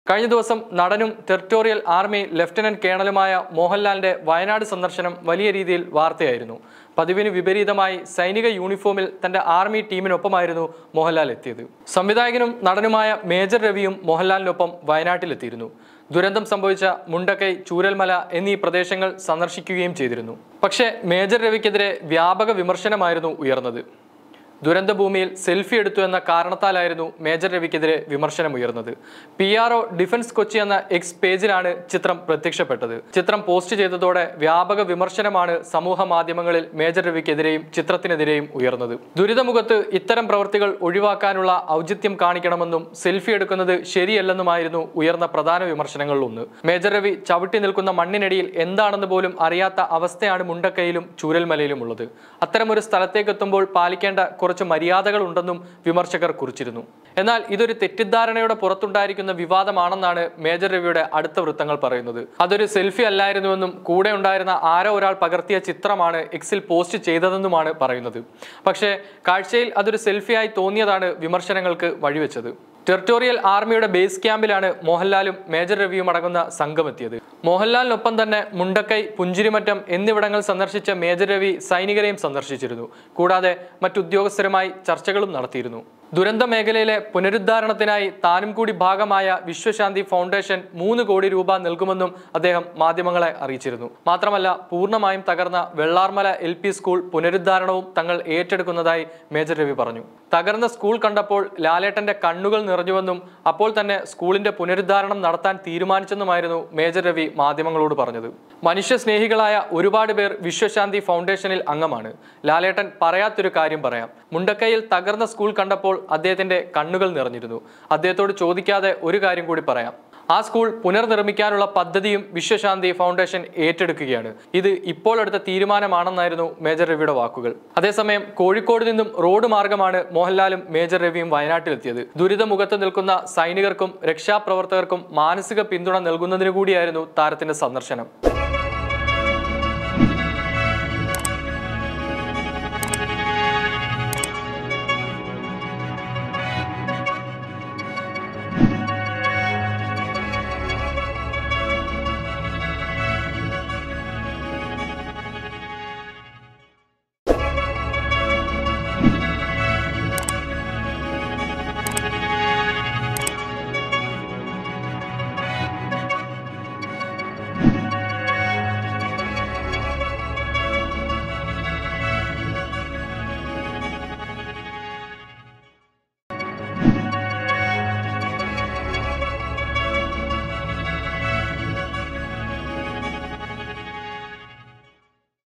കഴിഞ്ഞ ദിവസം നടനും ടെറിട്ടോറിയൽ ആർമി ലഫ്റ്റനന്റ് കേണലുമായ മോഹൻലാലിന്റെ വയനാട് സന്ദർശനം വലിയ രീതിയിൽ വാർത്തയായിരുന്നു. പതിവിന് വിപരീതമായി സൈനിക യൂണിഫോമിൽ തന്റെ ആർമി ടീമിനൊപ്പമായിരുന്നു മോഹൻലാൽ എത്തിയത്. സംവിധായകനും നടനുമായ മേജർ രവിയും മോഹൻലാലിനൊപ്പം വയനാട്ടിലെത്തിയിരുന്നു. ദുരന്തം സംഭവിച്ച മുണ്ടക്കൈ, ചൂരൽമല എന്നീ പ്രദേശങ്ങൾ സന്ദർശിക്കുകയും ചെയ്തിരുന്നു. പക്ഷേ മേജർ രവിക്കെതിരെ വ്യാപക വിമർശനമായിരുന്നു ഉയർന്നത്. ദുരന്തഭൂമിയിൽ സെൽഫി എടുത്തു എന്ന കാരണത്താലായിരുന്നു മേജർ രവിക്കെതിരെ വിമർശനമുയർന്നത്. PRO ഡിഫൻസ് കൊച്ചി എന്ന എക്സ് പേജിലാണ് ചിത്രം പ്രത്യക്ഷപ്പെട്ടത്. ചിത്രം പോസ്റ്റ് ചെയ്തതോടെ വ്യാപക വിമർശനമാണ് സമൂഹ മാധ്യമങ്ങളിൽ മേജർ രവിക്കെതിരെയും ചിത്രത്തിനെതിരെയും ഉയർന്നത്. ദുരിതമുഖത്ത് ഇത്തരം പ്രവൃത്തികൾ ഒഴിവാക്കാനുള്ള ഔചിത്യം കാണിക്കണമെന്നും സെൽഫി എടുക്കുന്നത് ശരിയല്ലെന്നുമായിരുന്നു ഉയർന്ന പ്രധാന വിമർശനങ്ങളിൽ ഒന്ന്. മേജർ രവി ചവിട്ടി നിൽക്കുന്ന മണ്ണിനടിയിൽ എന്താണെന്ന് പോലും അറിയാത്ത അവസ്ഥയാണ് മുണ്ടക്കൈയിലും ചൂരൽമലയിലും ഉള്ളത്. അത്തരമൊരു സ്ഥലത്തേക്കെത്തുമ്പോൾ പാലിക്കേണ്ട കുറച്ച് മര്യാദകൾ ഉണ്ടെന്നും വിമർശകർ കുറിച്ചിരുന്നു. എന്നാൽ ഇതൊരു തെറ്റിദ്ധാരണയുടെ പുറത്തുണ്ടായിരിക്കുന്ന വിവാദമാണെന്നാണ് മേജർ രവിയുടെ അടുത്ത വൃത്തങ്ങൾ പറയുന്നത്. അതൊരു സെൽഫി അല്ലായിരുന്നുവെന്നും കൂടെ ഉണ്ടായിരുന്ന ആരോ ഒരാൾ പകർത്തിയ ചിത്രമാണ് എക്സിൽ പോസ്റ്റ് ചെയ്തതെന്നുമാണ് പറയുന്നത്. പക്ഷേ കാഴ്ചയിൽ അതൊരു സെൽഫിയായി തോന്നിയതാണ് വിമർശനങ്ങൾക്ക് വഴിവെച്ചത്. ടെറിട്ടോറിയൽ ആർമിയുടെ ബേസ് ക്യാമ്പിലാണ് മോഹൻലാലും മേജർ രവിയും അടങ്ങുന്ന സംഘമെത്തിയത്. മോഹൻലാലിനൊപ്പം തന്നെ മുണ്ടക്കൈ, പുഞ്ചിരിമറ്റം എന്നിവിടങ്ങൾ സന്ദർശിച്ച മേജർ രവി സൈനികരെയും സന്ദർശിച്ചിരുന്നു. കൂടാതെ മറ്റുദ്യോഗസ്ഥരുമായി ചർച്ചകളും നടത്തിയിരുന്നു. ദുരന്ത മേഖലയിലെ പുനരുദ്ധാരണത്തിനായി താനും കൂടി ഭാഗമായ വിശ്വശാന്തി ഫൗണ്ടേഷൻ 3 കോടി രൂപ നൽകുമെന്നും അദ്ദേഹം മാധ്യമങ്ങളെ അറിയിച്ചിരുന്നു. മാത്രമല്ല, പൂർണ്ണമായും തകർന്ന വെള്ളാർമല LP സ്കൂൾ പുനരുദ്ധാരണവും തങ്ങൾ ഏറ്റെടുക്കുന്നതായി മേജർ രവി പറഞ്ഞു. തകർന്ന സ്കൂൾ കണ്ടപ്പോൾ ലാലേട്ടന്റെ കണ്ണുകൾ നിറഞ്ഞുവെന്നും അപ്പോൾ തന്നെ സ്കൂളിന്റെ പുനരുദ്ധാരണം നടത്താൻ തീരുമാനിച്ചെന്നുമായിരുന്നു മേജർ രവി മാധ്യമങ്ങളോട് പറഞ്ഞത്. മനുഷ്യസ്നേഹികളായ ഒരുപാട് പേർ വിശ്വശാന്തി ഫൗണ്ടേഷനിൽ അംഗമാണ്. ലാലേട്ടൻ പറയാത്തൊരു കാര്യം പറയാം. മുണ്ടക്കൈയിൽ തകർന്ന സ്കൂൾ കണ്ടപ്പോൾ അദ്ദേഹത്തിന്റെ കണ്ണുകൾ നിറഞ്ഞിരുന്നു. അദ്ദേഹത്തോട് ചോദിക്കാതെ ഒരു കാര്യം കൂടി പറയാം. ആ സ്കൂൾ പുനർനിർമ്മിക്കാനുള്ള പദ്ധതിയും വിശ്വശാന്തി ഫൗണ്ടേഷൻ ഏറ്റെടുക്കുകയാണ്. ഇത് ഇപ്പോൾ എടുത്ത തീരുമാനമാണെന്നായിരുന്നു മേജർ രവിയുടെ വാക്കുകൾ. അതേസമയം കോഴിക്കോട് നിന്നും റോഡ് മാർഗമാണ് മോഹൻലാലും മേജർ രവിയും വയനാട്ടിലെത്തിയത്. ദുരിതമുഖത്ത് നിൽക്കുന്ന സൈനികർക്കും രക്ഷാപ്രവർത്തകർക്കും മാനസിക പിന്തുണ നൽകുന്നതിനു കൂടിയായിരുന്നു താരത്തിന്റെ സന്ദർശനം.